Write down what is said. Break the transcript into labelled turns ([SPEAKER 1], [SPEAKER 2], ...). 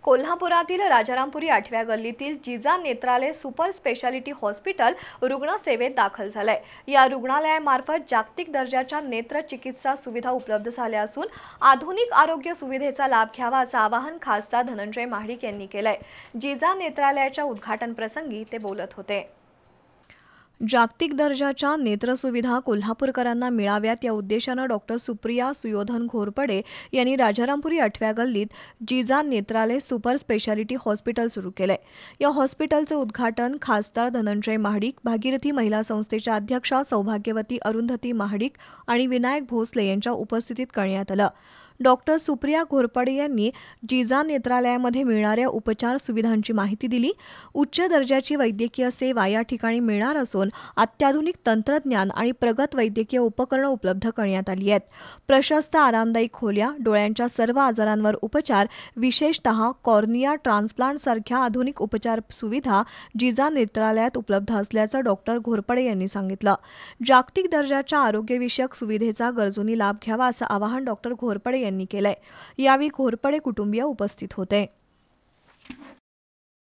[SPEAKER 1] कोल्हापुरातील राजारामपुरी 8व्या गल्लीतील Jija Netralaya super speciality hospital रुग्णसेवेत दाखल झालंय। या रुग्णालयामार्फत जागतिक दर्जाच्या नेत्र चिकित्सा सुविधा उपलब्ध झाल्या असून आधुनिक आरोग्य सुविधेचा लाभ घ्यावा असं आवाहन खासदार धनंजय महाडिक यांनी केलंय। जिजा नेत्रालयाच्या उद्घाटन प्रसंगी ते बोलत होते। जागतिक दर्जाच्या नेत्रसुविधा कोल्हापूरकरांना मिळाव्यात या उद्देशानं डॉक्टर सुप्रिया सुयोधन घोरपडे यांनी राजारामपुरी 8व्या गल्लीत Jija Netralaya super speciality hospital सुरू केलंय। या हॉस्पिटलचं उद्घाटन खासदार धनंजय महाडिक, भागीरथी महिला संस्थेच्या अध्यक्षा सौभाग्यवती अरुंधती महाडिक आणि विनायक भोसले यांच्या उपस्थितीत करण्यात आलं। डॉक्टर सुप्रिया घोरपडे यांनी जिजा नेत्रालयामध्ये मिळणाऱ्या उपचार सुविधांची माहिती दिली। उच्च दर्जाची वैद्यकीय सेवा या ठिकाणी मिळणार असून अत्याधुनिक तंत्रज्ञान आणि प्रगत वैद्यकीय उपकरणं उपलब्ध करण्यात आली आहेत। प्रशस्त आरामदायी खोल्या, डोळ्यांच्या सर्व आजारांवर उपचार, विशेषतः कॉर्निया ट्रान्सप्लांट सारख्या आधुनिक उपचार सुविधा जिजा नेत्रालयात उपलब्ध असल्याचं डॉक्टर घोरपडे यांनी सांगितलं। जागतिक दर्जाच्या आरोग्यविषयक सुविधेचा गरजूंनी लाभ घ्यावा असं आवाहन डॉक्टर घोरपडे यांनी केलंय। यावेळी घोरपडे कुटुंबीय उपस्थित होते।